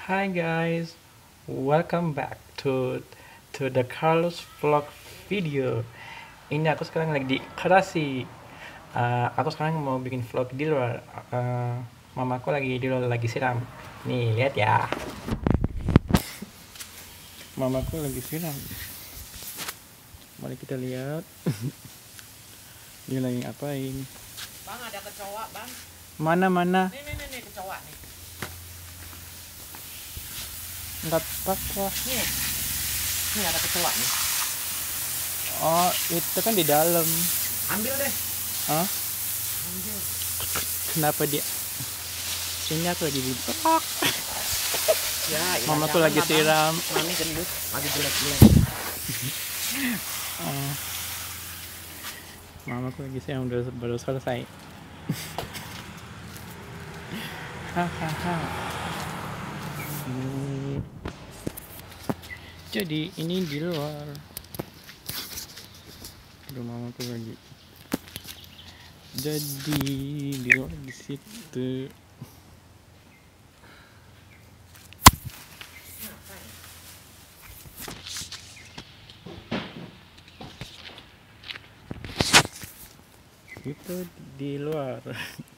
Hi guys, welcome back to the Carlos vlog video. Ini aku sekarang lagi di Kerasi. Aku sekarang mau bikin vlog di luar. Mamaku lagi di luar lagi siram. Nih lihat ya. Mamaku lagi siram. Mari kita lihat. Dia lagi ngapain? Bang, ada kecoa, Bang. Mana? Nih kecoa nih. Enggak apa-apa. Nih ada kecoa nih. Oh, itu kan di dalam. Ambil deh. Hah? Ambil. Kenapa dia? Ini aku lagi di Ya, Mamaku lagi siram. Mami gendut, lagi jelek-jelek. Mamaku lagi siram baru selesai. Hahaha. Jadi ini di luar. Rumah mamaku lagi. Jadi di luar di situ. Itu di luar.